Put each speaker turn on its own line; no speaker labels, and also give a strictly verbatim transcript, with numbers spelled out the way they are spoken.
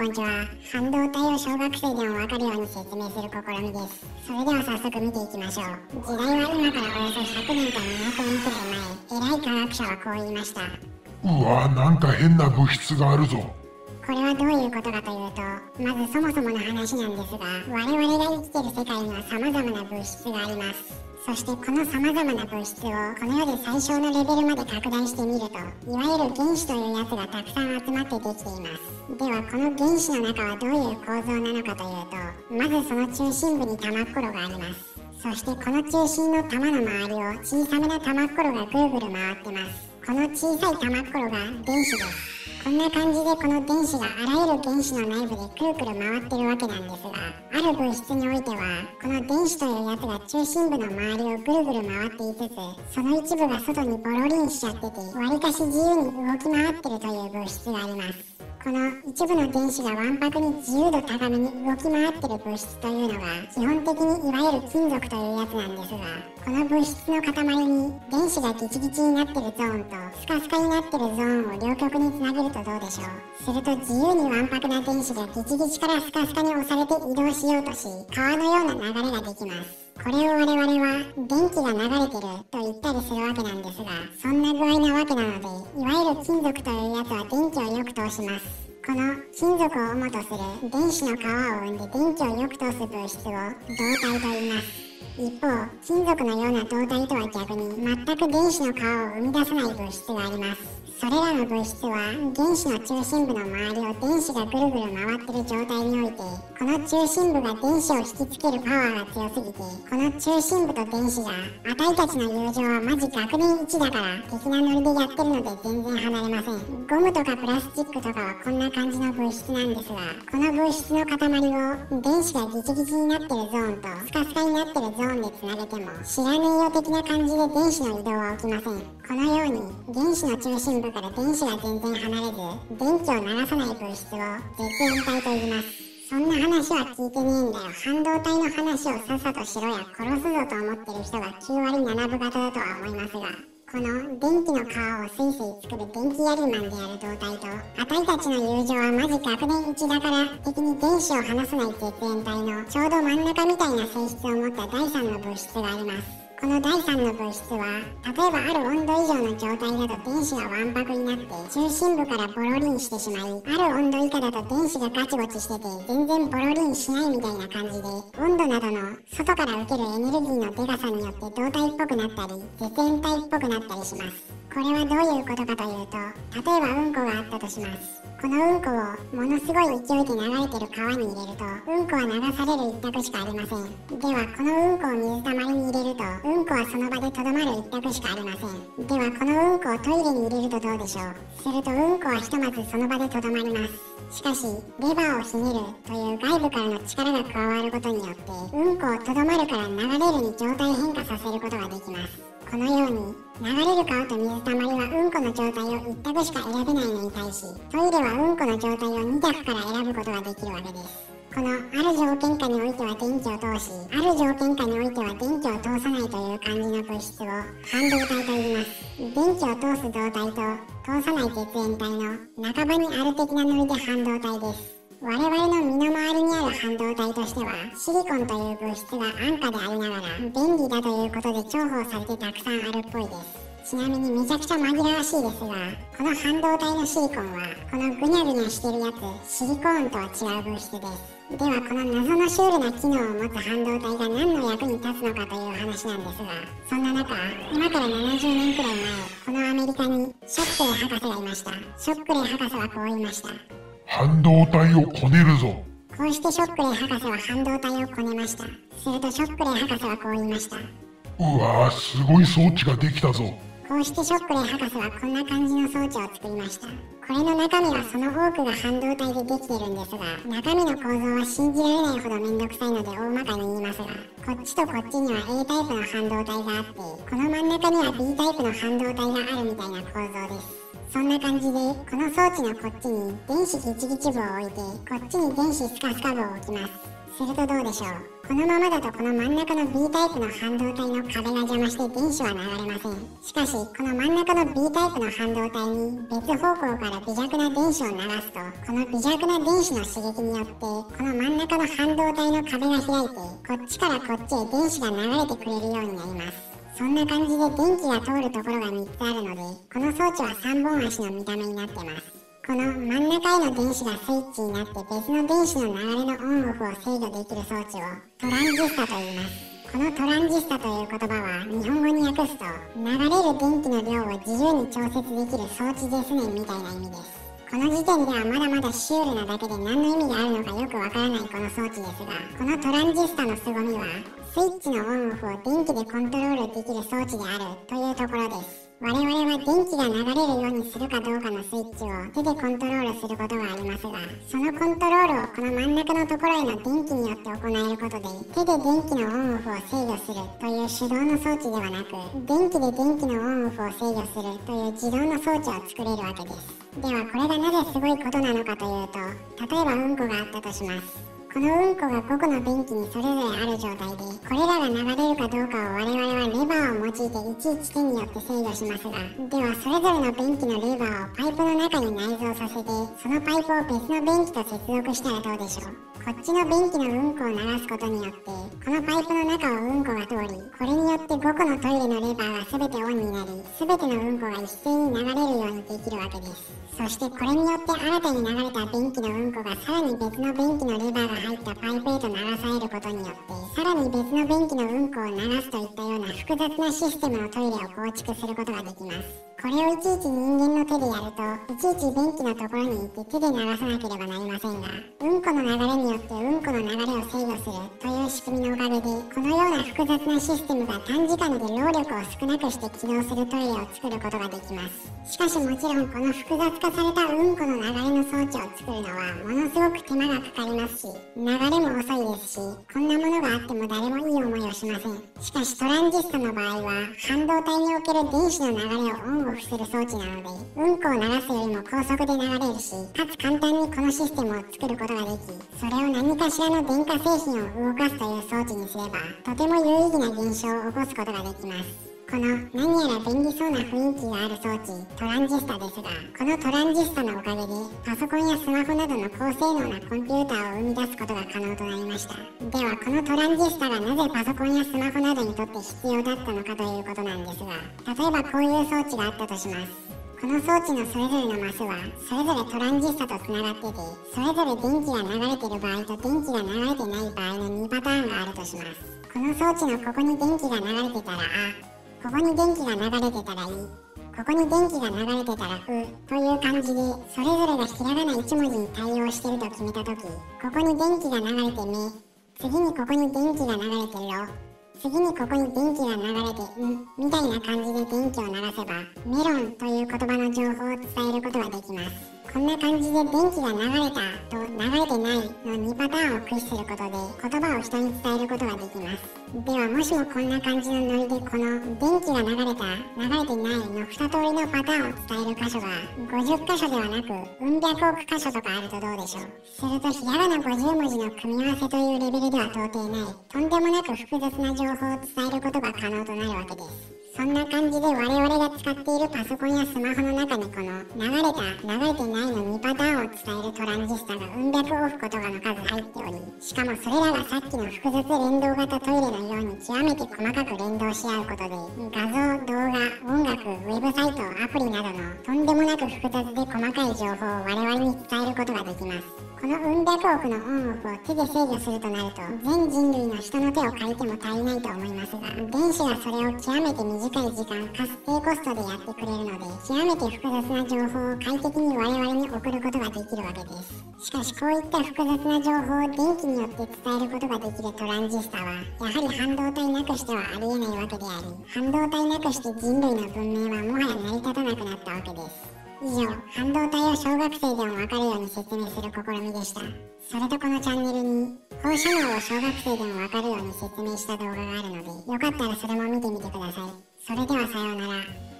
こんにちは。半導体を小学生でもわかるように説明する試みです。それでは早速見ていきましょう。時代は今からおよそひゃくねんかにひゃくねんくらい前、偉い科学者はこう言いました。
うわ、なんか変な物質があるぞ。
これはどういうことかというと、まずそもそもの話なんですが、我々が生きている世界には様々な物質があります。そしてこの様々な物質をこの世で最小のレベルまで拡大してみると、いわゆる原子というやつがたくさん集まってできています。ではこの原子の中はどういう構造なのかというと、まずその中心部に玉っころがあります。そしてこの中心の玉の周りを小さめな玉っころがぐるぐる回ってます。この小さい玉っころが電子です。こんな感じでこの電子があらゆる原子の内部でくるくる回ってるわけなんですが、ある物質においてはこの電子というやつが中心部の周りをぐるぐる回っていつつ、その一部が外にポロリンしちゃってて、わりかし自由に動き回ってるという物質があります。この一部の電子がわんぱくに自由度高めに動き回ってる物質というのが基本的にいわゆる金属というやつなんですが、この物質の塊に電子がギチギチになってるゾーンとスカスカになってるゾーンを両極につなげるとどうでしょう。すると自由にわんぱくな電子がギチギチからスカスカに押されて移動しようとし、川のような流れができます。これを我々は電気が流れてると言ったりするわけなんですが、そんな具合なわけなので、いわゆる金属というやつは電気をよく通します。この金属を主とする電子の皮を生んで電気をよく通す物質を導体と言います。一方、金属のような導体とは逆に全く電子の皮を生み出さない物質があります。それらの物質は原子の中心部の周りを電子がぐるぐる回っている状態において、この中心部が電子を引きつけるパワーが強すぎて、この中心部と電子があたいたちの友情はマジ学年いちだから的なノリでやってるので全然離れません。ゴムとかプラスチックとかはこんな感じの物質なんですが、この物質の塊を電子がギチギチになってるゾーンとスカスカになってるゾーンでつなげても知らねえよ的な感じで電子の移動は起きません。このように原子の中心部から電子が全然離れず電気を流さない物質を絶縁体と言います。そんな話は聞いてねえんだよ、半導体の話をさっさとしろや、殺すぞと思ってる人がきゅうわりななぶ型だとは思いますが、この電気の皮をスイスイ作る電気やりマンである導体と、あたいたちの友情はマジ学年いちだから的に電子を離さない絶縁体のちょうど真ん中みたいな性質を持っただいさんの物質があります。このだいさんの物質は、例えばある温度以上の状態だと電子がわんぱくになって中心部からポロリンしてしまい、ある温度以下だと電子がガチゴチしてて全然ポロリンしないみたいな感じで、温度などの外から受けるエネルギーのデカさによって導体っぽくなったり絶縁体っぽくなったりします。これはどういうことかというと、例えばうんこがあったとします。このうんこをものすごい勢いで流れてる川に入れると、うんこは流される一択しかありません。ではこのうんこを水たまりに入れると、うんこはその場でとどまる一択しかありません。ではこのうんこをトイレに入れるとどうでしょう。するとうんこはひとまずその場でとどまります。しかしレバーをひねるという外部からの力が加わることによって、うんこをとどまるから流れるに状態変化させることができます。このように流れる川と水たまりはうんこの状態を一択しか選べないのに対し、トイレはうんこの状態をに択から選ぶことができるわけです。このある条件下においては電気を通し、ある条件下においては電気を通さないという感じの物質を半導体と言います。電気を通す導体と通さない絶縁体の半ばにある的なノリで半導体です。我々の身の回りにある半導体としては、シリコンという物質が安価でありながら便利だということで重宝されてたくさんあるっぽいです。ちなみにめちゃくちゃ紛らわしいですが、この半導体のシリコンはこのグニャグニャしてるやつシリコーンとは違う物質です。ではこの謎のシュールな機能を持つ半導体が何の役に立つのかという話なんですが、そんな中、今からななじゅうねんくらい前、このアメリカにショックレイ博士がいました。ショックレイ博士はこう言いました。
半導体をこねるぞ。
こうしてショックレイ博士は半導体をこねました。するとショックレイ博士はこう言いました。
うわー、すごい装置ができたぞ。
こうしてショックレイ博士はこんな感じの装置を作りました。これの中身はその多くが半導体でできているんですが、中身の構造は信じられないほどめんどくさいので大まかに言いますが、こっちとこっちには A タイプの半導体があって、この真ん中には B タイプの半導体があるみたいな構造です。そんな感じで、この装置のこっちに電子ギチギチ棒を置いて、こっちに電子スカスカ棒を置きます。すするとどうでしょう。このままだとこの真ん中の B タイプの半導体の壁が邪魔して電子は流れません。しかしこの真ん中の B タイプの半導体に別方向から微弱な電子を流すと、この微弱な電子の刺激によってこの真ん中の半導体の壁が開いて、こっちからこっちへ電子が流れてくれるようになります。そんな感じで電気が通るところがみっつあるので、この装置はさんぼん足の見た目になってます。この真ん中への電子がスイッチになって別の電子の流れのオンオフを制御できる装置をトランジスタと言います。このトランジスタという言葉は日本語に訳すと、流れる電気の量を自由に調節できる装置ですねみたいな意味です。この時点ではまだまだシュールなだけで何の意味があるのかよくわからないこの装置ですが、このトランジスタの凄みはスイッチのオンオフを電気でコントロールできる装置であるというところです。我々は電気が流れるようにするかどうかのスイッチを手でコントロールすることがありますが、そのコントロールをこの真ん中のところへの電気によって行えることで、手で電気のオンオフを制御するという手動の装置ではなく、電気で電気のオンオフを制御するという自動の装置を作れるわけです。ではこれがなぜすごいことなのかというと、例えばうんこがあったとします。このうんこがごこの便器にそれぞれある状態で、これらが流れるかどうかを我々はレバーを用いていちいち手によって制御しますが、ではそれぞれの便器のレバーをパイプの中に内蔵させて、そのパイプを別の便器と接続したらどうでしょう。こっちの便器のうんこを流すことによって、このパイプの中をうんこが通り、これによってごこのトイレのレバーが全てオンになり、全てのうんこが一斉に流れるようにできるわけです。そしてこれによって新たに流れた便器のうんこがさらに別の便器のレバーが入ったパイプへと流されることによって、さらに別の便器のうんこを流すといったような複雑なシステムのトイレを構築することができます。これをいちいち人間の手でやると、いちいち便器のところに行って手で流さなければなりませんが、うんこの流れによってうんこの流れを制御するという仕組みのおかげで、このような複雑なシステムが短時間で労力を少なくして起動するトイレを作ることができます。しかしもちろんこの複雑化されたうんこの流れの装置を作るのはものすごく手間がかかりますし、流れも遅いですし、こんなものがあっても誰もいい思いをしません。しかしトランジスタの場合は半導体における電子の流れをオンオフする装置なので、うんこを流すよりも高速で流れるし、かつ簡単にこのシステムを作ることができ、それを何かしらの電化製品を動かすという装置にすればとても有意義な現象を起こすことができます。この何やら便利そうな雰囲気がある装置、トランジスタですが、このトランジスタのおかげでパソコンやスマホなどの高性能なコンピューターを生み出すことが可能となりました。ではこのトランジスタがなぜパソコンやスマホなどにとって必要だったのかということなんですが、例えばこういう装置があったとします。この装置のそれぞれのマスはそれぞれトランジスタとつながってて、それぞれ電気が流れている場合と電気が流れてない場合のにパターンがあるとします。この装置のここに電気が流れてたらあ、ここに電気が流れてたらい、ここに電気が流れてたらうという感じで、それぞれがひらがないち文字に対応してると決めたとき、ここに電気が流れてめ、次にここに電気が流れてろ、次にここに電気が流れてんみたいな感じで電気を流せば、メロンという言葉の情報を伝えることができます。こんな感じで電気が流れたと流れてないのにパターンを駆使することで言葉を人に伝えることができます。ではもしもこんな感じのノリでこの電気が流れた、流れてないのに通りのパターンを伝える箇所がごじゅっかしょではなくうん百億箇所とかあるとどうでしょう。するとひらがなごじゅう文字の組み合わせというレベルでは到底ない、とんでもなく複雑な情報を伝えることが可能となるわけです。そんな感じで我々が使っているパソコンやスマホの中にこの流れた、流れてないのにパターンを伝えるトランジスタがうん百億個とかの数入っており、しかもそれらがさっきの複雑連動型トイレのように極めて細かく連動し合うことで、画像、動画、音楽、ウェブサイト、アプリなどのとんでもなく複雑で細かい情報を我々に伝えることができます。このうん百億のオンオフを手で制御するとなると、全人類の人の手を借りても足りないと思いますが、電子がそれを極めて短い時間かつ低コストでやってくれるので、極めて複雑な情報を快適に我々に送ることができるわけです。しかしこういった複雑な情報を電気によって伝えることができるトランジスタは、やはり半導体なくしてはありえないわけであり、半導体なくして人類の文明はもはや成り立たなくなったわけです。以上、半導体を小学生でもわかるように説明する試みでした。それとこのチャンネルに放射能を小学生でもわかるように説明した動画があるので、よかったらそれも見てみてください。それではさようなら。